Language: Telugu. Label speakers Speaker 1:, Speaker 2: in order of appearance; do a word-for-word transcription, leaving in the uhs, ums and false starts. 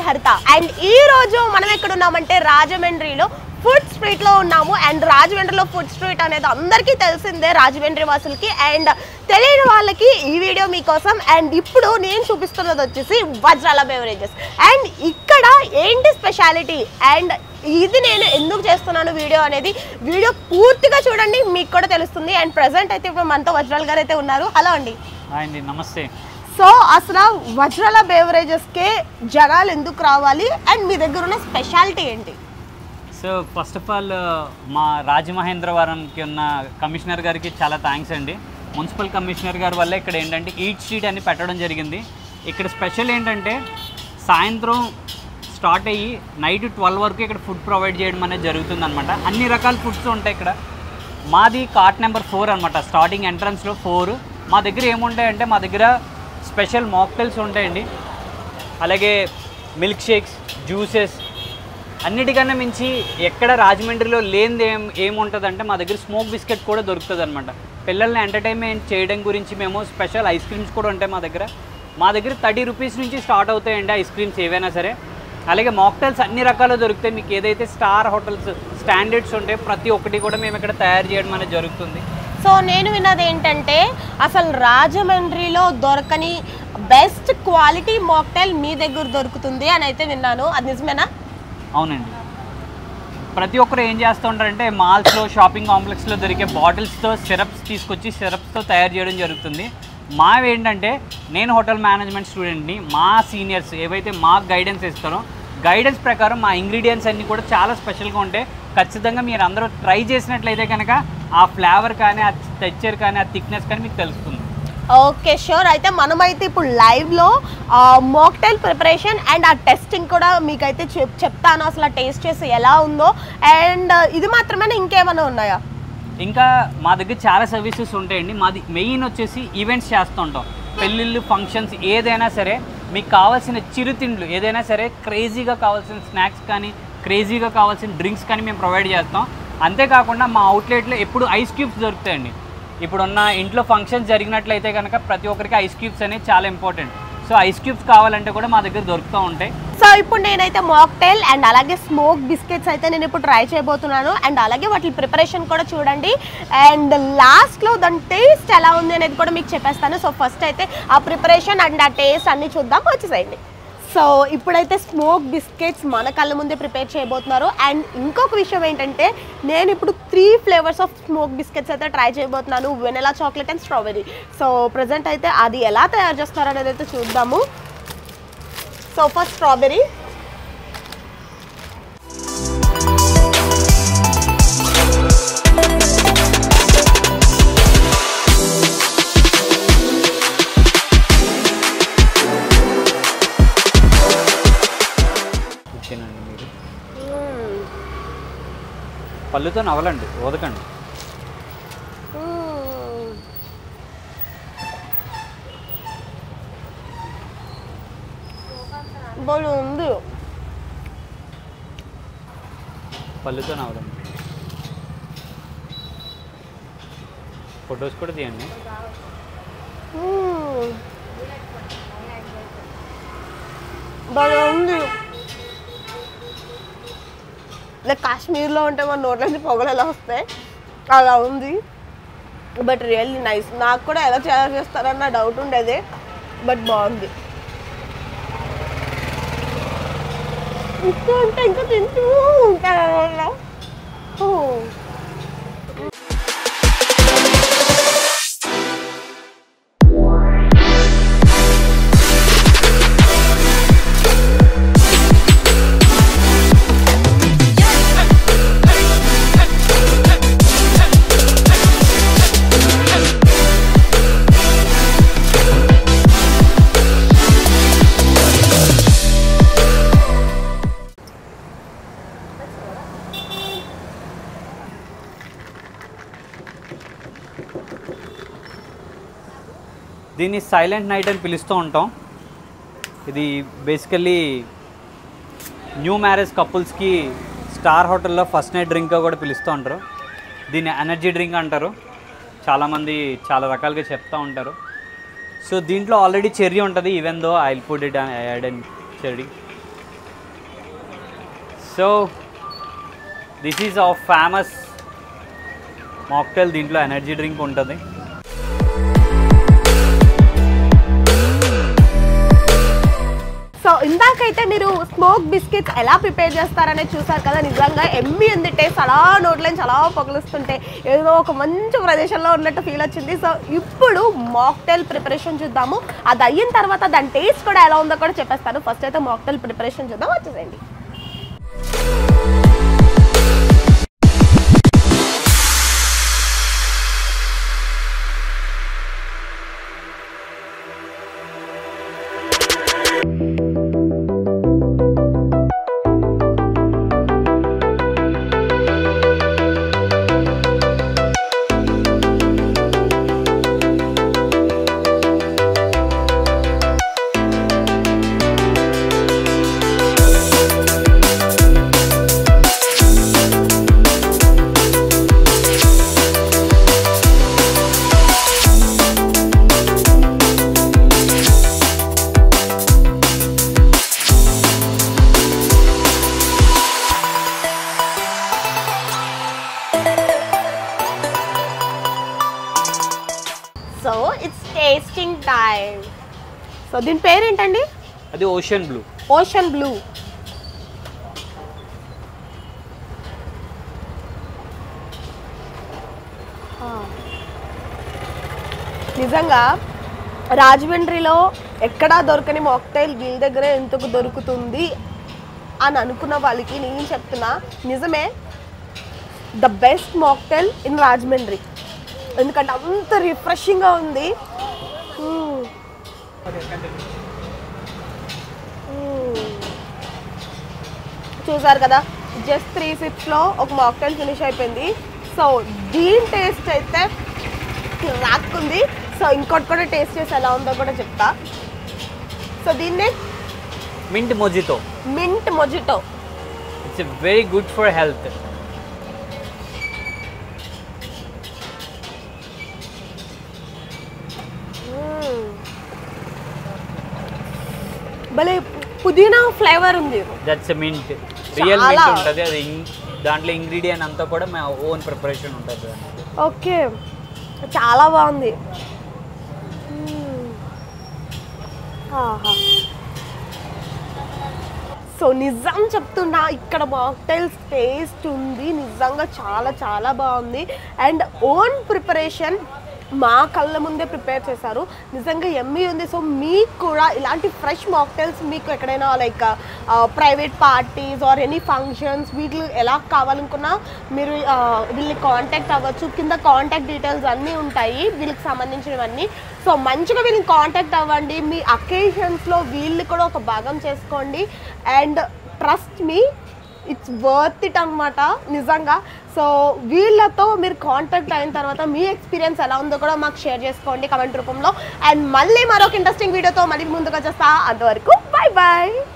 Speaker 1: హరిత. అండ్ ఈ రోజు మనం ఎక్కడ ఉన్నామంటే రాజమండ్రిలో ఫుడ్ స్ట్రీట్ లో ఉన్నాము. అండ్ రాజమండ్రిలో ఫుడ్ స్ట్రీట్ అనేది అందరికీ తెలిసిందే రాజమండ్రి వాసులకి. అండ్ తెలియని వాళ్ళకి ఈ వీడియో మీకోసం. అండ్ ఇప్పుడు నేను చూపిస్తున్నది వచ్చేసి వజ్రాల బెవరేజెస్. అండ్ ఇక్కడ ఏంటి స్పెషాలిటీ అండ్ ఇది నేను ఎందుకు చేస్తున్నాను వీడియో అనేది వీడియో పూర్తిగా చూడండి, మీకు కూడా తెలుస్తుంది. అండ్ ప్రెసెంట్ అయితే ఇప్పుడు మనతో వజ్రాల గారు అయితే ఉన్నారు. హలో అండి.
Speaker 2: అండి నమస్తే.
Speaker 1: సో అసలు వజ్రాల బెవరేజెస్కే జనాలు ఎందుకు రావాలి అండ్ మీ దగ్గర ఉన్న స్పెషాలిటీ ఏంటి?
Speaker 2: సో ఫస్ట్ ఆఫ్ ఆల్ మా రాజమహేంద్రవరంకి ఉన్న కమిషనర్ గారికి చాలా థ్యాంక్స్ అండి. మున్సిపల్ కమిషనర్ గారి వల్ల ఇక్కడ ఏంటంటే ఈట్ స్ట్రీట్ అని పెట్టడం జరిగింది. ఇక్కడ స్పెషల్ ఏంటంటే సాయంత్రం స్టార్ట్ అయ్యి నైట్ ట్వెల్వ్ వరకు ఇక్కడ ఫుడ్ ప్రొవైడ్ చేయడం అనేది జరుగుతుంది అనమాట. అన్ని రకాల ఫుడ్స్ ఉంటాయి ఇక్కడ. మాది కార్ట్ నెంబర్ ఫోర్ అనమాట, స్టార్టింగ్ ఎంట్రన్స్లో ఫోర్. మా దగ్గర ఏముంటాయంటే మా దగ్గర స్పెషల్ మాక్టైల్స్ ఉంటాయండి, అలాగే మిల్క్ షేక్స్, జ్యూసెస్. అన్నిటికన్నా మించి ఎక్కడ రాజమండ్రిలో లేనిది ఏం ఏముంటుందంటే మా దగ్గర స్మోక్ బిస్కెట్ కూడా దొరుకుతుంది అనమాట. పిల్లల్ని ఎంటర్టైన్మెంట్ చేయడం గురించి మేము స్పెషల్ ఐస్ క్రీమ్స్ కూడా ఉంటాయి మా దగ్గర. మా దగ్గర థర్టీ రూపీస్ నుంచి స్టార్ట్ అవుతాయండి ఐస్ క్రీమ్స్ ఏవైనా సరే. అలాగే మాక్టైల్స్ అన్ని రకాలు దొరుకుతాయి. మీకు ఏదైతే స్టార్ హోటల్స్ స్టాండర్డ్స్ ఉంటాయి ప్రతి ఒక్కటి కూడా మేము ఇక్కడ తయారు చేయడం అనేది జరుగుతుంది.
Speaker 1: సో నేను విన్నది ఏంటంటే అసలు రాజమండ్రిలో దొరకని బెస్ట్ క్వాలిటీ మాక్టైల్ మీ దగ్గర దొరుకుతుంది అని అయితే విన్నాను, అది నిజమేనా?
Speaker 2: అవునండి. ప్రతి ఒక్కరు ఏం చేస్తూ ఉంటారంటే మాల్స్లో, షాపింగ్ కాంప్లెక్స్లో దొరికే బాటిల్స్తో సిరప్స్ తీసుకొచ్చి సిరప్స్తో తయారు చేయడం జరుగుతుంది. మావి ఏంటంటే నేను హోటల్ మేనేజ్మెంట్ స్టూడెంట్ని, మా సీనియర్స్ ఏవైతే మాకు గైడెన్స్ ఇస్తారో గైడెన్స్ ప్రకారం మా ఇంగ్రీడియంట్స్ అన్నీ కూడా చాలా స్పెషల్గా ఉంటాయి. ఖచ్చితంగా మీరు అందరూ ట్రై చేసినట్లయితే కనుక ఆ ఫ్లేవర్ కానీ, ఆ టెక్స్చర్ కానీ, ఆ థిక్నెస్ కానీ మీకు తెలుస్తుంది.
Speaker 1: Okay sure. అయితే మనమైతే ఇప్పుడు లైవ్లో మాక్టైల్ ప్రిపరేషన్ అండ్ ఆ టెస్టింగ్ కూడా మీకైతే చెప్ చెప్తాను అసలు టేస్ట్ చేసి ఎలా ఉందో. అండ్ ఇది మాత్రమే ఇంకేమైనా ఉన్నాయా?
Speaker 2: ఇంకా మా దగ్గర చాలా సర్వీసెస్ ఉంటాయండి. మాది మెయిన్ వచ్చేసి ఈవెంట్స్ చేస్తూ ఉంటాం. పెళ్ళిళ్ళు, ఫంక్షన్స్ ఏదైనా సరే మీకు కావాల్సిన చిరుతిండ్లు ఏదైనా సరే, క్రేజీగా కావాల్సిన స్నాక్స్ కానీ, క్రేజీగా కావాల్సిన డ్రింక్స్ కానీ మేము ప్రొవైడ్ చేస్తాం. అంతేకాకుండా మా అవుట్లెట్లో ఎప్పుడు ఐస్ క్యూబ్స్ దొరుకుతాయండి. ఇప్పుడున్న ఇంట్లో ఫంక్షన్స్ జరిగినట్లయితే కనుక ప్రతి ఒక్కరికి ఐస్ క్యూబ్స్ అనేవి చాలా ఇంపార్టెంట్. సో ఐస్ క్యూబ్స్ కావాలంటే కూడా మా దగ్గర దొరుకుతూ ఉంటాయి.
Speaker 1: సో ఇప్పుడు నేనైతే మాక్టైల్ అండ్ అలాగే స్మోక్ బిస్కెట్స్ అయితే నేను ఇప్పుడు ట్రై చేయబోతున్నాను. అండ్ అలాగే వాటి ప్రిపరేషన్ కూడా చూడండి. అండ్ లాస్ట్లో దాని టేస్ట్ ఎలా ఉంది అనేది కూడా మీకు చెప్పేస్తాను. సో ఫస్ట్ అయితే ఆ ప్రిపరేషన్ అండ్ ఆ టేస్ట్ అన్నీ చూద్దాం, వచ్చేసేయండి. సో ఇప్పుడైతే స్మోక్ బిస్కెట్స్ మన కళ్ళ ముందే ప్రిపేర్ చేయబోతున్నారు. అండ్ ఇంకొక విషయం ఏంటంటే నేను ఇప్పుడు three flavours of smoke biscuits అయితే ట్రై చేయబోతున్నాను, vanilla, chocolate and strawberry. So present అయితే అది ఎలా తయారు చేస్తారు అనేది అయితే చూద్దాము. So first strawberry.
Speaker 2: పళ్ళుతో నవలండి, ఓదకండి.
Speaker 1: ఉంది
Speaker 2: పళ్ళుతో నవలండి. ఫొటోస్ కూడా తీయండి.
Speaker 1: ఉంది లైక్ కాశ్మీర్లో ఉంటే మన నోట్ల నుంచి పొగలు ఎలా వస్తాయి అలా ఉంది. But really nice. నాకు కూడా ఎలా తయారు చేస్తారన్న డౌట్ ఉండేది, బట్ బాగుంది. ఇంకా అంటే ఇంకా తింటూ ఉంటాను.
Speaker 2: దీన్ని సైలెంట్ నైట్ అని పిలుస్తూ ఉంటాం. ఇది బేసికల్లీ న్యూ మ్యారేజ్ కపుల్స్కి స్టార్ హోటల్లో ఫస్ట్ నైట్ డ్రింక్గా కూడా పిలుస్తూ ఉంటారు. దీన్ని ఎనర్జీ డ్రింక్ అంటారు. చాలామంది చాలా రకాలుగా చెప్తూ ఉంటారు. సో దీంట్లో ఆల్రెడీ చెర్రీ ఉంటుంది. Even though I will put it add and cherry. So this is our famous mocktail. దీంట్లో ఎనర్జీ డ్రింక్ ఉంటుంది.
Speaker 1: సో ఇందాకైతే మీరు స్మోక్ బిస్కెట్స్ ఎలా ప్రిపేర్ చేస్తారనేది చూసారు కదా. నిజంగా ఎమ్మి ఉంది టేస్ట్, అలా నోట్లోంచి అలా పొగలుస్తుంటే ఏదో ఒక మంచి ప్రదేశంలో ఉన్నట్టు ఫీల్ వచ్చింది. సో ఇప్పుడు మాక్టైల్ ప్రిపరేషన్ చూద్దాము. అది అయిన తర్వాత దాని టేస్ట్ కూడా ఎలా ఉందో కూడా చెప్పేస్తాను. ఫస్ట్ అయితే మాక్టైల్ ప్రిపరేషన్ చూద్దాం, వచ్చేసేయండి. So it's tasting time. So దీని పేరు ఏంటండి?
Speaker 2: అది ఓషన్ బ్లూ.
Speaker 1: Ocean blue. నిజంగా రాజమండ్రిలో ఎక్కడా దొరకని మాక్టైల్ వీళ్ళ దగ్గర ఎందుకు దొరుకుతుంది అని అనుకున్న వాళ్ళకి నేను చెప్తున్నా, నిజమే, the best mocktail in Rajahmundry. ఎందుకంటే అంత రిఫ్రెషింగ్గా ఉంది. చూసారు కదా, జస్ట్ త్రీ సిప్స్లో ఒక మాక్టైల్ ఫినిష్ అయిపోయింది. సో దీని టేస్ట్ అయితే రాక్కుంది. సో ఇంకోటి కూడా టేస్ట్ చేసి ఎలా ఉందో కూడా చెప్తా. సో దీన్నే
Speaker 2: mint mojito.
Speaker 1: Mint mojito.
Speaker 2: It's very good for health.
Speaker 1: భలే పుదీనా ఫ్లేవర్ ఉంది.
Speaker 2: దట్స్ మింట్, రియల్ మింట్ ఉంటుంది. అది దాంట్లో ఇంగ్రీడియంట్ అంతా కూడా మా ఓన్ ప్రిపరేషన్ ఉంటుంది.
Speaker 1: ఓకే, చాలా బాగుంది. సో నిజం చెప్తున్నా, ఇక్కడ మాక్టైల్స్ టేస్ట్ ఉంది, నిజంగా చాలా చాలా బాగుంది. అండ్ ఓన్ ప్రిపరేషన్ మా కళ్ళ ముందే ప్రిపేర్ చేశారు, నిజంగా ఎమ్మీ ఉంది. సో మీకు కూడా ఇలాంటి ఫ్రెష్ మాక్టైల్స్ మీకు ఎక్కడైనా like private parties or any functions వీటిని ఎలా కావాలనుకున్నా మీరు వీళ్ళని కాంటాక్ట్ అవ్వచ్చు. కింద కాంటాక్ట్ డీటెయిల్స్ అన్నీ ఉంటాయి వీళ్ళకి సంబంధించినవన్నీ. సో మంచిగా వీళ్ళని కాంటాక్ట్ అవ్వండి. మీ అకేషన్స్లో వీళ్ళు కూడా ఒక భాగం చేసుకోండి. And trust me, it's worth it అనమాట నిజంగా. సో వీళ్ళతో మీరు కాంటాక్ట్ అయిన తర్వాత మీ ఎక్స్పీరియన్స్ ఎలా ఉందో కూడా మాకు షేర్ చేసుకోండి కమెంట్ రూపంలో. అండ్ మళ్ళీ మరొక ఇంట్రెస్టింగ్ వీడియోతో మళ్ళీ ముందుకు వచ్చేస్తా. అంతవరకు బాయ్ బాయ్.